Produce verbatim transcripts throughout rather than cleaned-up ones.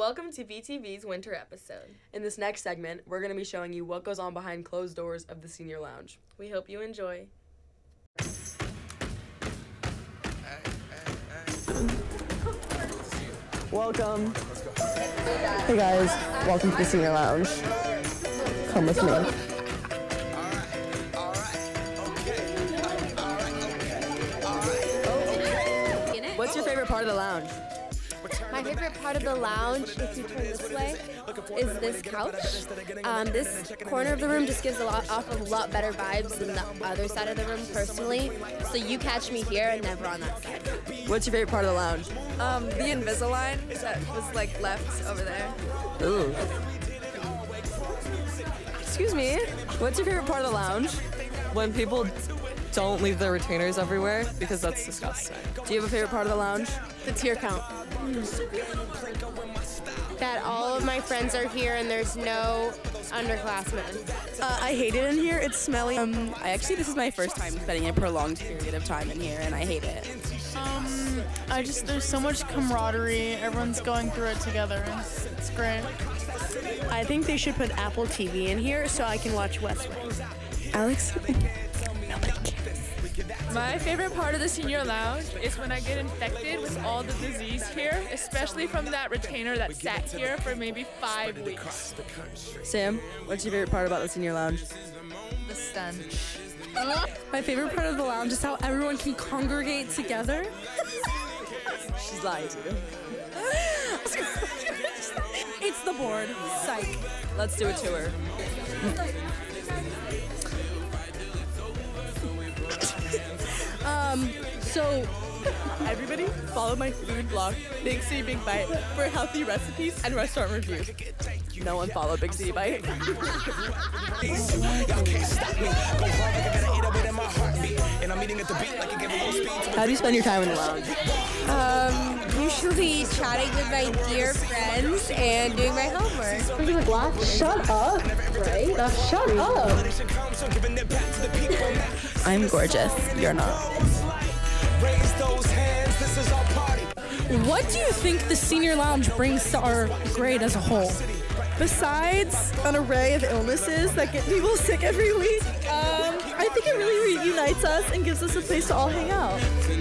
welcome to V T V's winter episode. In this next segment, we're going to be showing you what goes on behind closed doors of the Senior Lounge. We hope you enjoy. Welcome. Hey guys, welcome to the Senior Lounge. Come with me. What's your favorite part of the lounge? My favorite part of the lounge, if you turn this way, is this couch. Um, this corner of the room just gives a lot off of a lot better vibes than the other side of the room personally. So you catch me here and never on that side. What's your favorite part of the lounge? Um, the Invisalign that was like left over there. Ooh. Excuse me. What's your favorite part of the lounge? When people don't leave their retainers everywhere, because that's disgusting. Do you have a favorite part of the lounge? The tear count. That all of my friends are here and there's no underclassmen. Uh, I hate it in here. It's smelly. Um, I actually, this is my first time spending a prolonged period of time in here, and I hate it. Um, I just, there's so much camaraderie. Everyone's going through it together. It's, it's great. I think they should put Apple T V in here so I can watch West Wing. Alex? My favorite part of the Senior Lounge is when I get infected with all the disease here, especially from that retainer that sat here for maybe five weeks. Sam, what's your favorite part about the Senior Lounge? The stench. My favorite part of the lounge is how everyone can congregate together. She's lying to you. It's the board. Psych. Let's do a tour. Um, so everybody follow my food blog, Big City Big Bite, for healthy recipes and restaurant reviews. No one follow Big City Bite. How do you spend your time in the lounge? Um, usually chatting with my dear friends and doing my homework. Shut up, right? Now shut up. I'm gorgeous. You're not. What do you think the Senior Lounge brings to our grade as a whole? Besides an array of illnesses that get people sick every week, um, I think it really reunites us and gives us a place to all hang out.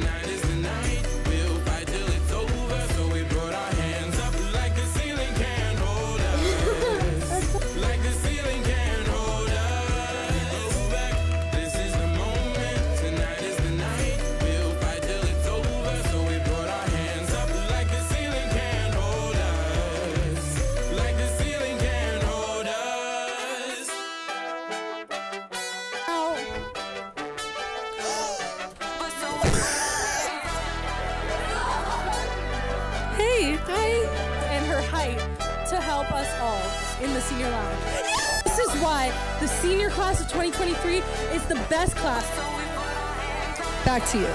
And her height to help us all in the Senior Lounge. This is why the senior class of twenty twenty-three is the best class. Back to you.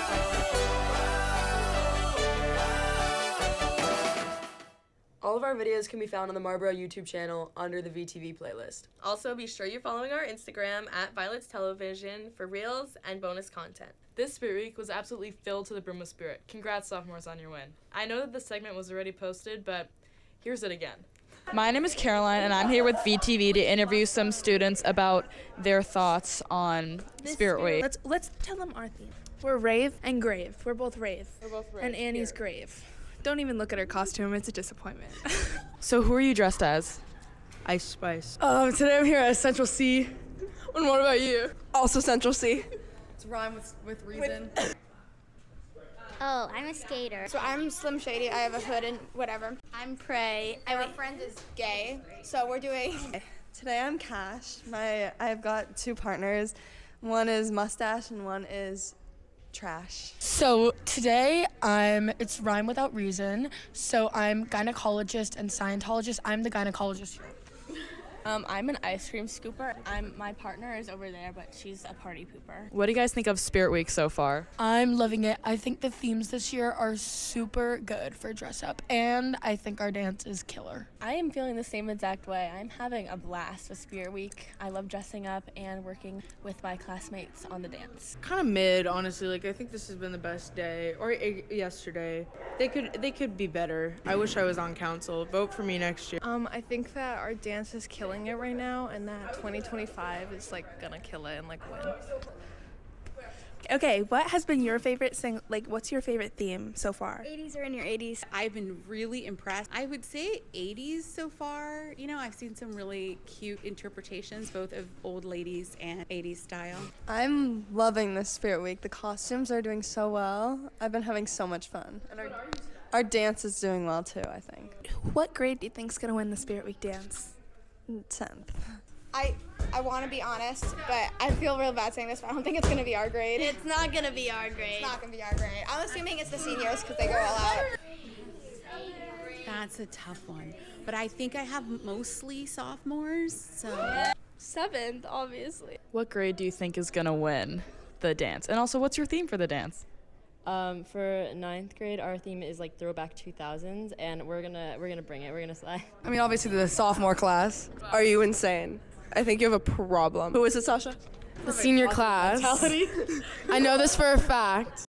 All of our videos can be found on the Marlboro YouTube channel under the V T V playlist. Also, be sure you're following our Instagram at Violet's Television for reels and bonus content. This Spirit Week was absolutely filled to the brim with spirit. Congrats, sophomores, on your win. I know that the segment was already posted, but here's it again. My name is Caroline, and I'm here with V T V to interview some students about their thoughts on This Spirit Week. Let's, let's tell them our theme. We're Rave and Grave. We're both Rave. We're both Rave. And Annie's Grave. Don't even look at her costume. It's a disappointment. So who are you dressed as? Ice Spice. Um, today I'm here at Central C. And what about you? Also Central C. It's rhyme with, with reason. Oh, I'm a skater. So I'm Slim Shady. I have a hood and whatever. I'm Prey. Our friend is gay. So we're doing... Today I'm Cash. My I've got two partners. One is Mustache and one is Trash. So today I'm, it's Rhyme Without Reason. So I'm gynecologist and Scientologist. I'm the gynecologist here. Um, I'm an ice cream scooper. I'm my partner is over there, but she's a party pooper. What do you guys think of Spirit Week so far? I'm loving it. I think the themes this year are super good for dress up, and I think our dance is killer. I am feeling the same exact way. I'm having a blast with Spirit Week. I love dressing up and working with my classmates on the dance. Kind of mid, honestly. Like I think this has been the best day, or uh, yesterday. They could they could be better. I wish I was on council. Vote for me next year. Um, I think that our dance is killing it right now, and that twenty twenty-five is like gonna kill it and like win. Okay, what has been your favorite sing? Like, what's your favorite theme so far? eighties are in your eighties. I've been really impressed. I would say eighties so far. You know, I've seen some really cute interpretations, both of old ladies and eighties style. I'm loving this Spirit Week. The costumes are doing so well. I've been having so much fun. And our, our dance is doing well too, I think. What grade do you think's gonna win the Spirit Week dance? tenth. I I want to be honest, but I feel real bad saying this, but I don't think it's going to be our grade. It's not going to be our grade. It's not going to be our grade. I'm assuming it's the seniors because they go all out. That's a tough one. But I think I have mostly sophomores, so. Seventh, obviously. What grade do you think is gonna win the dance? And also, what's your theme for the dance? Um, for ninth grade, our theme is like throwback two thousands, and we're gonna we're gonna bring it. We're gonna slide. I mean, obviously the sophomore class. Are you insane? I think you have a problem. Who is it, Sasha? The senior class. I know this for a fact.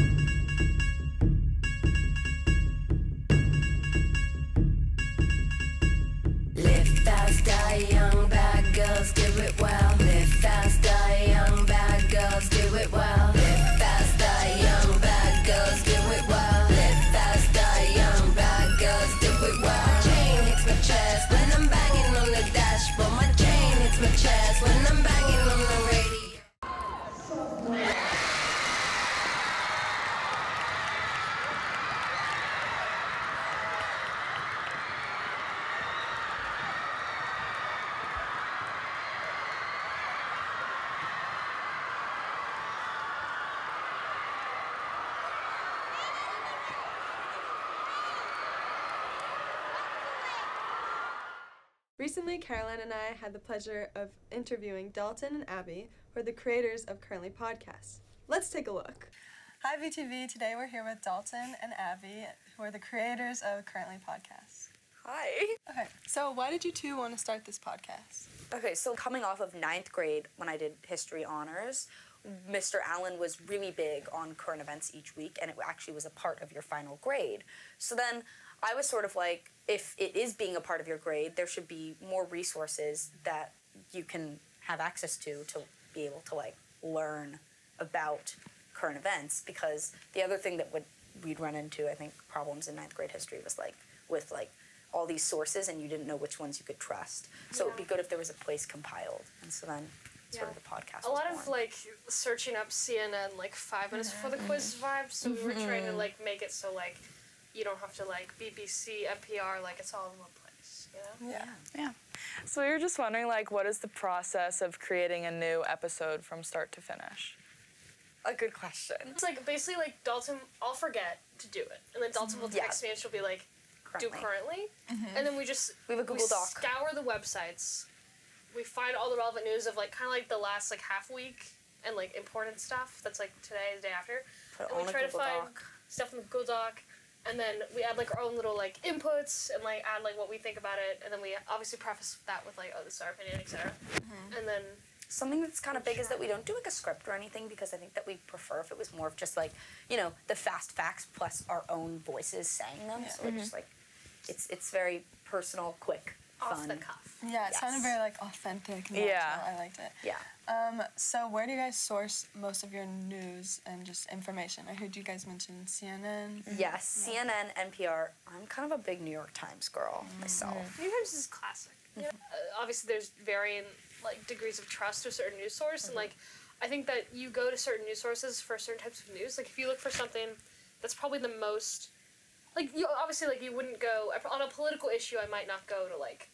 Live faster, young bad girls, do it well. Live faster, young bad girls, do it well. Live faster, young bad girls, do it well. Live faster, young bad girls, do it well. Chain hits my chest when I'm banging on the dashboard. My chain hits my chest when I'm banging on the radio. Recently, Caroline and I had the pleasure of interviewing Dalton and Abby, who are the creators of Currently Podcasts. Let's take a look. Hi, V T V. Today we're here with Dalton and Abby, who are the creators of Currently Podcasts. Hi. Okay, so why did you two want to start this podcast? Okay, so coming off of ninth grade when I did history honors, Mister Allen was really big on current events each week, and it actually was a part of your final grade. So then I was sort of like, if it is being a part of your grade, there should be more resources that you can have access to to be able to like learn about current events, because the other thing that would we'd run into, I think, problems in ninth grade history was like with like all these sources and you didn't know which ones you could trust. So Yeah. it'd be good if there was a place compiled. And so then sort of the podcast A was lot born. of like searching up C N N like five minutes before the quiz vibes, so we were trying to Mhm. like make it so like you don't have to like B B C, N P R, like it's all in one place, you know? Yeah. Yeah. So we were just wondering, like, what is the process of creating a new episode from start to finish? A good question. It's like basically like Dalton, I'll forget to do it, and then Dalton will text me and she'll be like, do Currently. currently, Mhm. and then we just We have a Google Doc. scour the websites, we find all the relevant news of like kind of like the last like half week and like important stuff that's like today, the day after, Put it and we on a try to Google find Doc. stuff in the Google Doc, and then we add like our own little like inputs and like add like what we think about it, and then we obviously preface that with like, oh, this is our opinion, et cetera. And then Something that's kind of big is that we don't do like a script or anything, because I think that we prefer if it was more of just like, you know, the fast facts plus our own voices saying them. Yeah. So it's just like, it's it's very personal, quick, Off fun. the cuff. Yeah, it Yes. sounded very like authentic and Yeah. natural. I liked it. Yeah. Um, so where do you guys source most of your news and just information? I heard you guys mention C N N. Yes, C N N, N P R. I'm kind of a big New York Times girl myself. New York Times is classic. Uh, obviously, there's varying like degrees of trust to a certain news source, and like I think that you go to certain news sources for certain types of news. Like if you look for something that's probably the most, like you obviously like you wouldn't go on a political issue. I might not go to like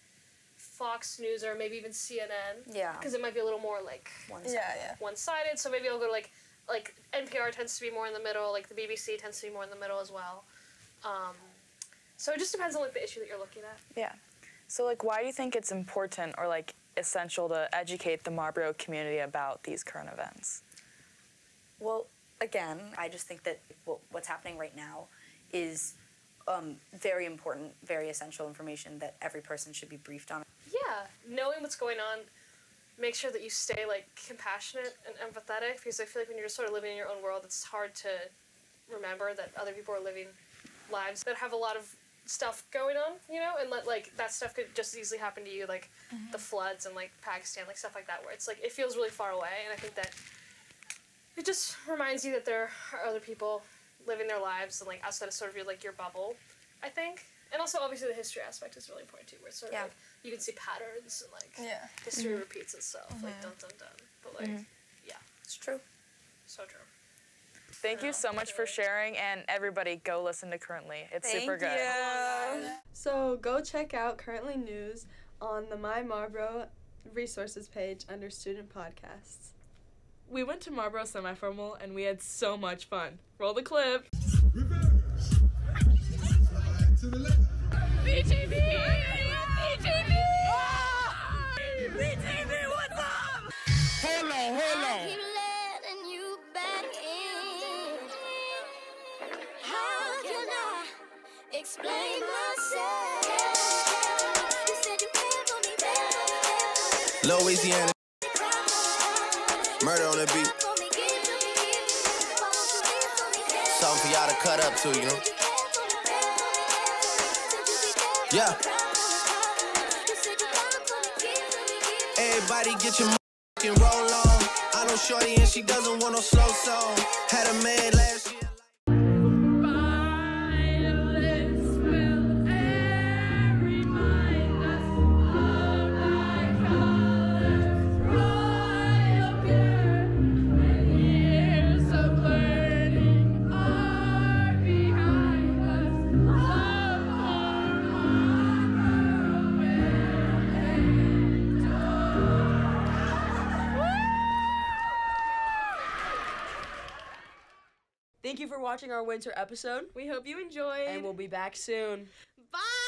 Fox News or maybe even C N N. Yeah. Because it might be a little more like One-sided. Yeah, yeah. one-sided. So maybe I'll go to like like N P R tends to be more in the middle. Like the B B C tends to be more in the middle as well. Um, so it just depends on like the issue that you're looking at. Yeah. So, like, why do you think it's important or, like, essential to educate the Marlboro community about these current events? Well, again, I just think that what's happening right now is um, very important, very essential information that every person should be briefed on. Yeah, knowing what's going on, make sure that you stay, like, compassionate and empathetic, because I feel like when you're just sort of living in your own world, it's hard to remember that other people are living lives that have a lot of stuff going on, you know, and let, like, that stuff could just as easily happen to you, like mm-hmm. the floods in, like, Pakistan, like, stuff like that, where it's, like, it feels really far away, and I think that it just reminds you that there are other people living their lives and, like, outside of sort of your, like, your bubble, I think. And also, obviously, the history aspect is really important, too, where it's sort of, yeah. like, you can see patterns and, like, yeah. history mm-hmm. repeats itself, mm-hmm. like, dun, dun, dun. But, like, mm-hmm. yeah. It's true. So true. Thank you so much for sharing, and everybody go listen to Currently. It's Thank super good. You. So go check out Currently News on the My Marlboro resources page under Student Podcasts. We went to Marlboro Semi-Formal and we had so much fun. Roll the clip. V T V! V T V! V T V, what's up? Hold on, hold on. Explain myself. You said you cared for me, baby. Louisiana. Murder on the beat. Something for y'all to cut up to, you know? Yeah. Everybody get your fucking roll on. I know shorty and she doesn't want no slow song. Had a man last year. Thank you for watching our winter episode. We hope you enjoyed. And we'll be back soon. Bye!